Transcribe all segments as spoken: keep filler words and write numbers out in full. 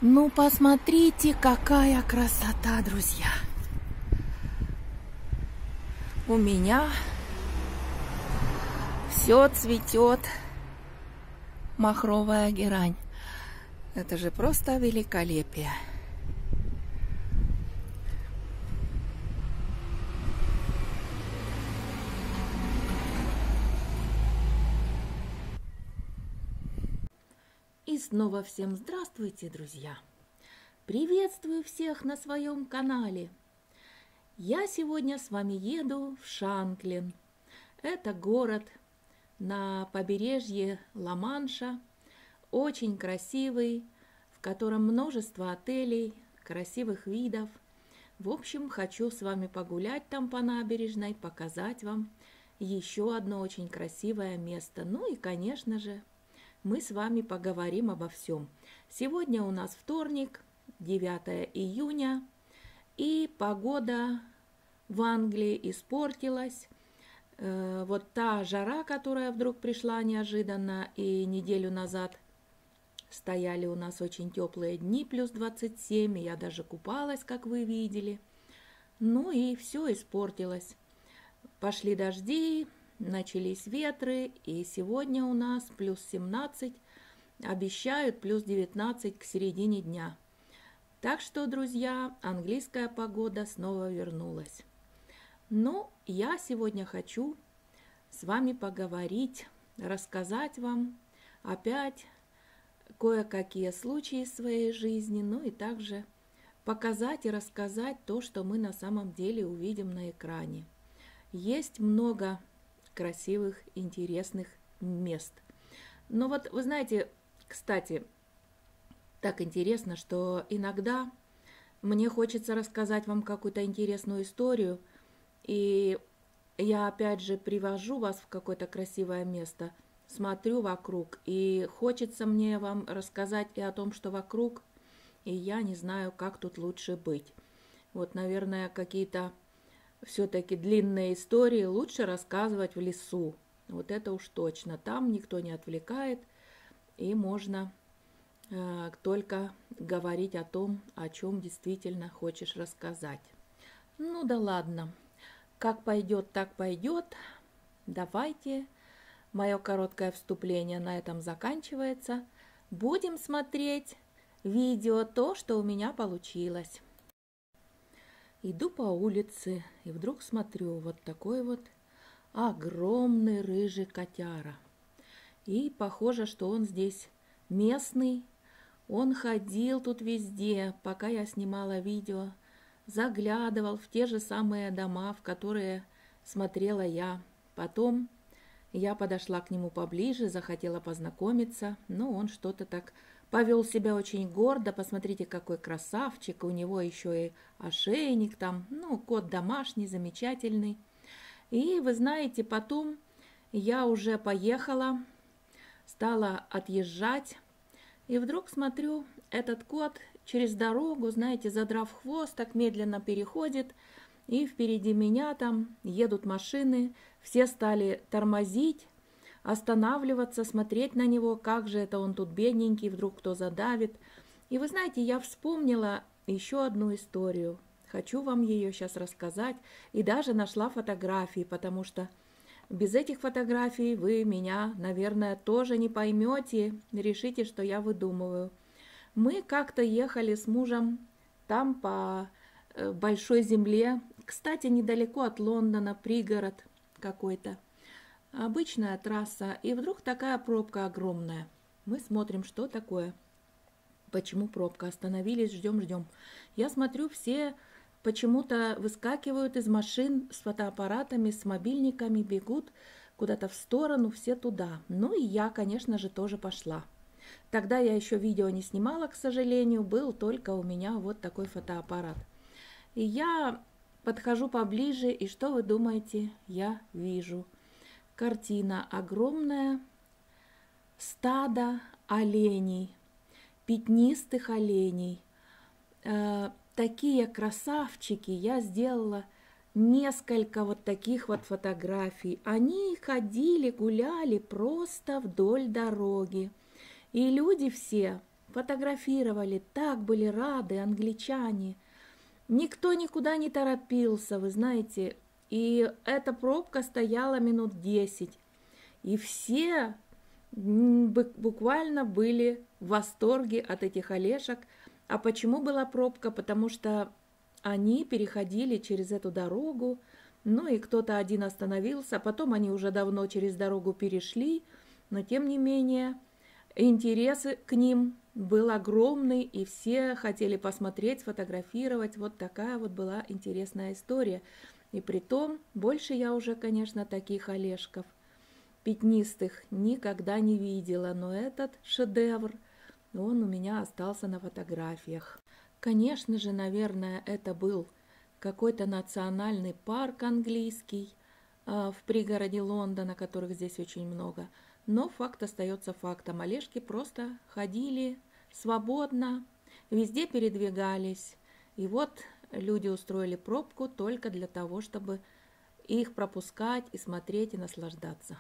Ну, посмотрите, какая красота, друзья! У меня все цветет, махровая герань. Это же просто великолепие. И снова всем здравствуйте, друзья! Приветствую всех на своем канале. Я сегодня с вами еду в Шанклин. Это город на побережье Ла-Манша, очень красивый, в котором множество отелей, красивых видов. В общем, хочу с вами погулять там по набережной, показать вам еще одно очень красивое место. Ну и, конечно же, мы с вами поговорим обо всем. Сегодня у нас вторник, девятое июня, и погода в Англии испортилась. Э, вот та жара, которая вдруг пришла неожиданно, и неделю назад стояли у нас очень теплые дни, плюс двадцать семь, и я даже купалась, как вы видели. Ну и все испортилось. Пошли дожди, начались ветры, и сегодня у нас плюс семнадцать, обещают плюс девятнадцать к середине дня. Так что, друзья, английская погода снова вернулась. Но я сегодня хочу с вами поговорить, рассказать вам опять кое-какие случаи из своей жизни, ну и также показать и рассказать то, что мы на самом деле увидим на экране. Есть много красивых, интересных мест. Но вот, вы знаете, кстати, так интересно, что иногда мне хочется рассказать вам какую-то интересную историю, и я опять же привожу вас в какое-то красивое место, смотрю вокруг, и хочется мне вам рассказать и о том, что вокруг, и я не знаю, как тут лучше быть. Вот, наверное, какие-то все-таки длинные истории лучше рассказывать в лесу. Вот это уж точно. Там никто не отвлекает, и можно э, только говорить о том, о чем действительно хочешь рассказать. Ну да ладно. Как пойдет, так пойдет. Давайте. Мое короткое вступление на этом заканчивается. Будем смотреть видео, то, что у меня получилось. Иду по улице и вдруг смотрю, вот такой вот огромный рыжий котяра. И похоже, что он здесь местный. Он ходил тут везде, пока я снимала видео, заглядывал в те же самые дома, в которые смотрела я. Потом я подошла к нему поближе, захотела познакомиться, но он что-то так повел себя очень гордо. Посмотрите, какой красавчик, у него еще и ошейник там, ну, кот домашний, замечательный. И вы знаете, потом я уже поехала, стала отъезжать, и вдруг смотрю, этот кот через дорогу, знаете, задрав хвост, так медленно переходит, и впереди меня там едут машины, все стали тормозить, останавливаться, смотреть на него, как же это он тут бедненький, вдруг кто задавит. И вы знаете, я вспомнила еще одну историю. Хочу вам ее сейчас рассказать. И даже нашла фотографии, потому что без этих фотографий вы меня, наверное, тоже не поймете, решите, что я выдумываю. Мы как-то ехали с мужем там по большой земле, кстати, недалеко от Лондона, пригород какой-то. Обычная трасса, и вдруг такая пробка огромная. Мы смотрим, что такое, почему пробка. Остановились, ждем, ждем. Я смотрю, все почему-то выскакивают из машин с фотоаппаратами, с мобильниками, бегут куда-то в сторону, все туда. Ну и я, конечно же, тоже пошла. Тогда я еще видео не снимала, к сожалению, был только у меня вот такой фотоаппарат. И я подхожу поближе, и что вы думаете, я вижу? Картина огромная, стадо оленей, пятнистых оленей. Э, такие красавчики, я сделала несколько вот таких вот фотографий. Они ходили, гуляли просто вдоль дороги. И люди все фотографировали, так были рады англичане. Никто никуда не торопился, вы знаете, и эта пробка стояла минут десять. И все буквально были в восторге от этих олешек. А почему была пробка? Потому что они переходили через эту дорогу, ну и кто-то один остановился, потом они уже давно через дорогу перешли, но тем не менее интерес к ним был огромный, и все хотели посмотреть, сфотографировать. Вот такая вот была интересная история. И притом больше я уже, конечно, таких олешков пятнистых никогда не видела, но этот шедевр, он у меня остался на фотографиях. Конечно же, наверное, это был какой-то национальный парк английский э, в пригороде Лондона, которых здесь очень много. Но факт остается фактом. Олешки просто ходили свободно, везде передвигались. И вот люди устроили пробку только для того, чтобы их пропускать и смотреть и наслаждаться.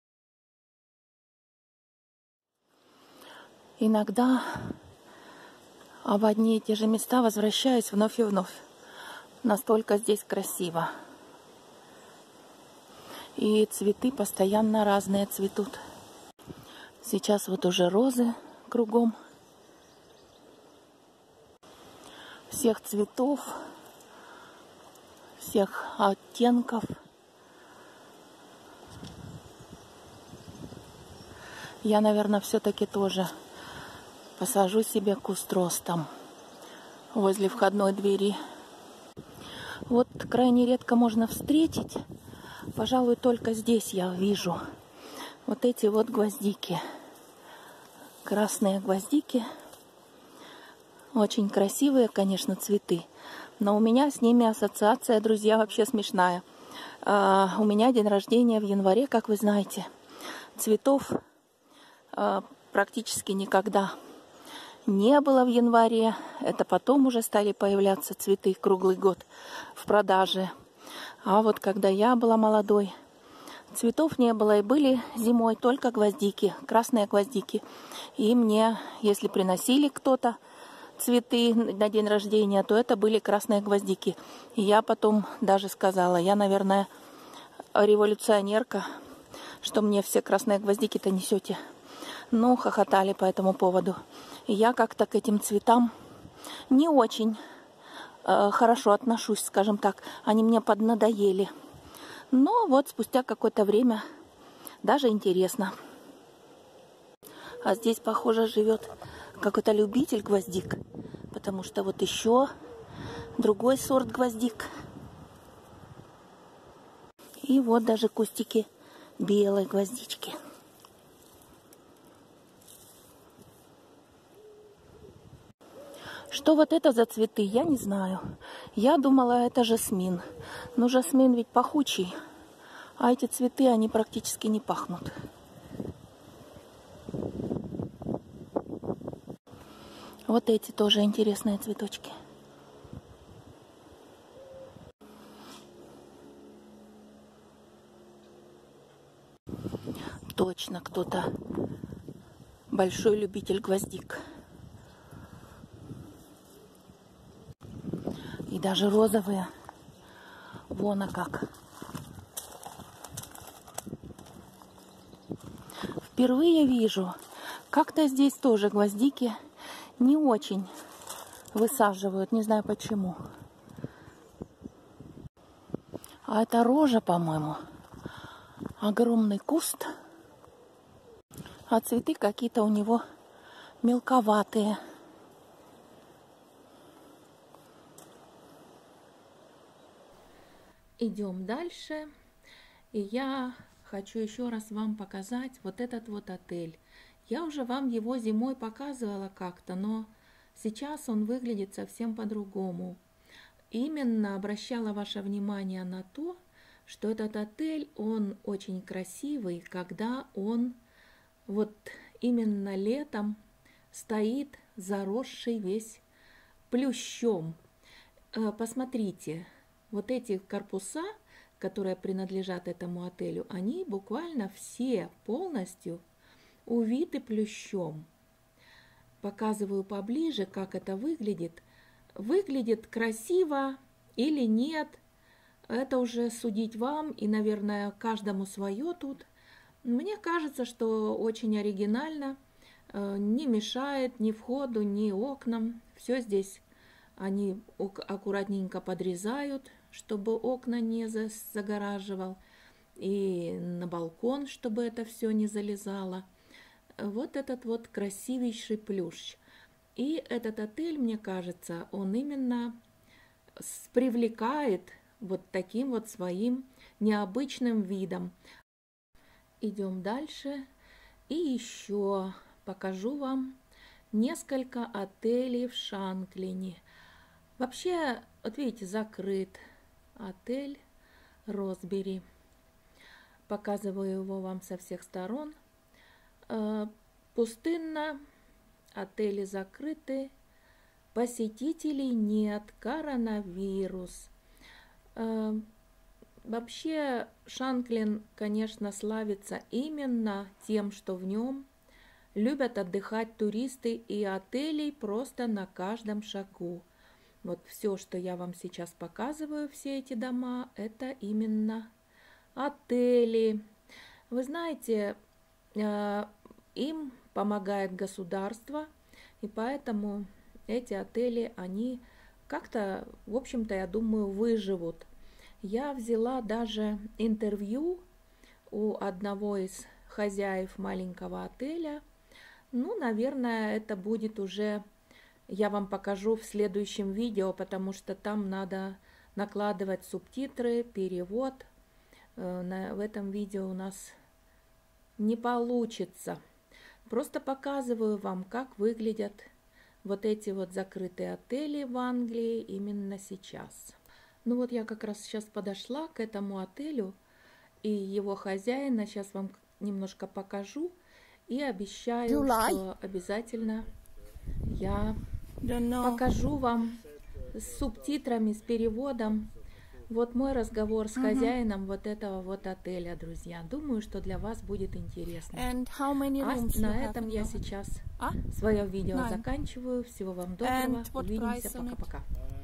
Иногда в одни и те же места возвращаюсь вновь и вновь. Настолько здесь красиво. И цветы постоянно разные цветут. Сейчас вот уже розы кругом. Всех цветов, всех оттенков. Я, наверное, все-таки тоже посажу себе куст роз там возле входной двери. Вот крайне редко можно встретить, пожалуй, только здесь я вижу вот эти вот гвоздики. Красные гвоздики. Очень красивые, конечно, цветы. Но у меня с ними ассоциация, друзья, вообще смешная. А, у меня день рождения в январе, как вы знаете. Цветов а, практически никогда не было в январе. Это потом уже стали появляться цветы круглый год в продаже. А вот когда я была молодой, цветов не было. И были зимой только гвоздики, красные гвоздики. И мне, если приносили кто-то цветы на день рождения, то это были красные гвоздики. И я потом даже сказала, я, наверное, революционерка, что мне все красные гвоздики-то несете. Ну, хохотали по этому поводу. И я как-то к этим цветам не очень э, хорошо отношусь, скажем так. Они мне поднадоели. Но вот спустя какое-то время даже интересно. А здесь, похоже, живет какой-то любитель гвоздик. Потому что вот еще другой сорт гвоздик. И вот даже кустики белой гвоздички. Что вот это за цветы, я не знаю. Я думала, это жасмин. Но жасмин ведь пахучий. А эти цветы, они практически не пахнут. Вот эти тоже интересные цветочки. Точно кто-то большой любитель гвоздик. И даже розовые. Вон, а как. Впервые вижу. Как-то здесь тоже гвоздики не очень высаживают. Не знаю почему. А это рожа, по-моему. Огромный куст. А цветы какие-то у него мелковатые. Идем дальше. И я хочу еще раз вам показать вот этот вот отель. Я уже вам его зимой показывала как-то, но сейчас он выглядит совсем по-другому. Именно обращала ваше внимание на то, что этот отель, он очень красивый, когда он вот именно летом стоит заросший весь плющом. Посмотрите. Вот эти корпуса, которые принадлежат этому отелю, они буквально все полностью увиты плющом. показываю поближе, как это выглядит. Выглядит красиво или нет, это уже судить вам, и, наверное, каждому свое тут. Мне кажется, что очень оригинально, не мешает ни входу, ни окнам. Все здесь они аккуратненько подрезают, чтобы окна не загораживал, и на балкон, чтобы это все не залезало. Вот этот вот красивейший плющ. И этот отель, мне кажется, он именно привлекает вот таким вот своим необычным видом. Идем дальше. И еще покажу вам несколько отелей в Шанклине. Вообще, вот видите, закрыт отель Росбери. Показываю его вам со всех сторон. Пустынно, отели закрыты, посетителей нет, коронавирус. Вообще Шанклин, конечно, славится именно тем, что в нем любят отдыхать туристы, и отелей просто на каждом шагу. Вот все, что я вам сейчас показываю, все эти дома, это именно отели. Вы знаете, им помогает государство, и поэтому эти отели, они как-то, в общем-то, я думаю, выживут. Я взяла даже интервью у одного из хозяев маленького отеля. Ну, наверное, это будет уже, я вам покажу в следующем видео, потому что там надо накладывать субтитры, перевод. В этом видео у нас не получится. Просто показываю вам, как выглядят вот эти вот закрытые отели в Англии именно сейчас. Ну вот я как раз сейчас подошла к этому отелю и его хозяина. Сейчас вам немножко покажу и обещаю, что обязательно я покажу вам с субтитрами, с переводом. Вот мой разговор с хозяином uh-huh. вот этого вот отеля, друзья. Думаю, что для вас будет интересно. А на этом я сейчас ah? свое видео Nine. заканчиваю. Всего вам доброго. Увидимся. Пока-пока.